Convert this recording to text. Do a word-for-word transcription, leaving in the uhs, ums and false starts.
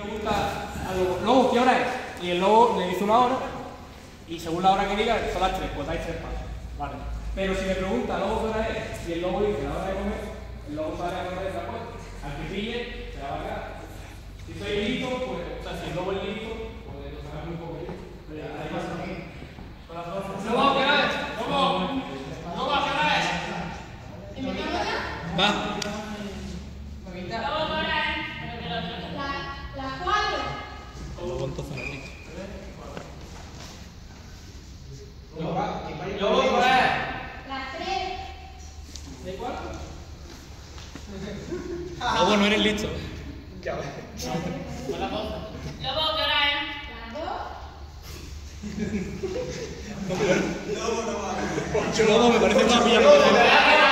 pregunta al lobo, lobo, ¿qué hora es? Y el lobo le dice una hora, y según la hora que diga, son las tres, pues dais tres pasos. Vale. Pero si le pregunta lobo qué hora es, y el lobo dice la hora de comer, el lobo sale a comer de acuerdo. Al que pille, se la va a quedar. Si soy listo, pues, o sea, si el lobo es listo, pues lo sacamos un poco bien. Ahí pasa. Lobo, ¿qué hora es? Lobo, lobo, ¿qué hora es? Va. Las cuatro. Lobo, entonces no es listo. Lobo, ¿cuál es? Las tres. ¿De cuatro? Lobo, no eres listo. Lobo, ¿qué hora es? Las dos. Lobo, me parece más bien.